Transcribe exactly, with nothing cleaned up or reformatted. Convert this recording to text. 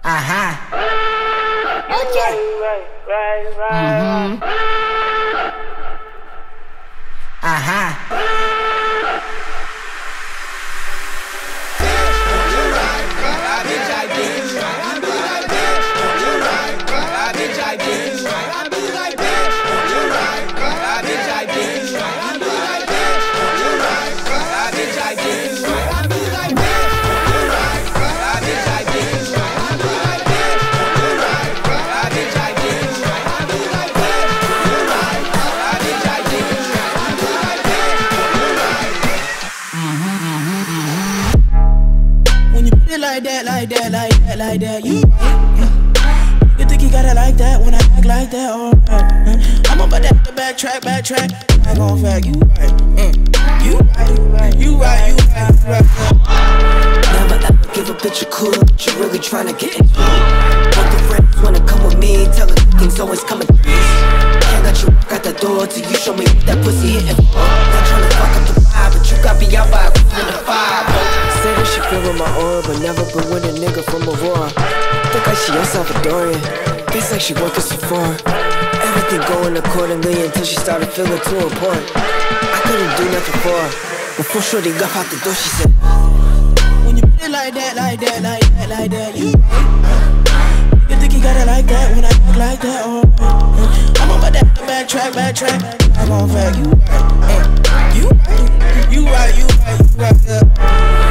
Uh-huh. Okay. Mm-hmm. Uh-huh. Like that, like that, like that, like that, you right, yeah. You think you got it like that when I act like that, alright, uh. I'm about to backtrack, backtrack, I gon' fact, you right, uh. You right, you right, you right, you right, uh. Never ever give a bitch a cool, but you really tryna get into it. Both the friends wanna come with me, tell her things always come in threes. Can't let you walk out the door till you show me what that pussy hitting for. Not tryna fuck up the vibe, but you got me out by a quarter to five. Say that she feel with my aura, but never been with a nigga from Aurora. Think like she El Salvadorian, face like she working Sephora. Everything going accordingly until she started feeling too important. I couldn't do nothing for her. Before shorty left out the door, she said, when you put it like that, like that, like that, like that, you right. You think you got it like that when I act like that, alright. I'm about to backtrack, backtrack, I gon' fact, you right, uh. You right, you right, you right, you right, yeah.